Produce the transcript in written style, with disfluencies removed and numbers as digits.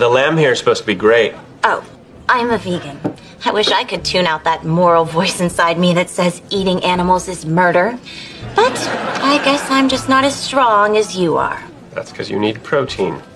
The lamb here is supposed to be great. Oh, I'm a vegan. I wish I could tune out that moral voice inside me that says eating animals is murder. But I guess I'm just not as strong as you are. That's because you need protein.